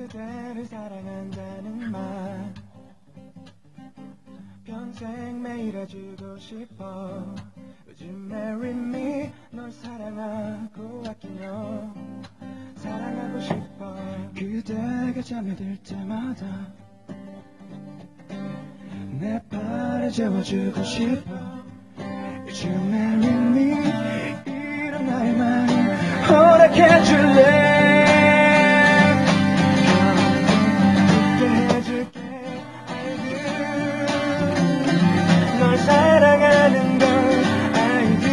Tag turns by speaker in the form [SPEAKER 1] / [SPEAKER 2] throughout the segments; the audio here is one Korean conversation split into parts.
[SPEAKER 1] 그대를 사랑한다는 말 평생 매일 해주고 싶어 Would you marry me 널 사랑하고 아끼며 사랑하고 싶어 그대가 잠이 들 때마다 내 발을 재워주고 싶어 Would you marry me 이런 날만이 허락해줄래 사랑하는 걸 I do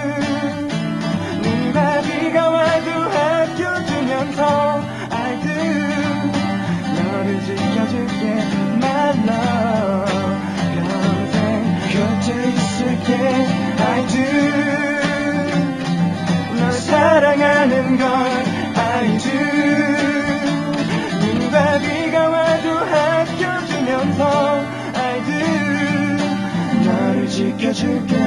[SPEAKER 1] 눈과 비가 와도 아껴주면서 I do 너를 지켜줄게 My love 평생 곁에 있을게 I do 널 사랑하는 걸 I do 눈과 비가 와도 아껴주면서 I do 너를 지켜줄게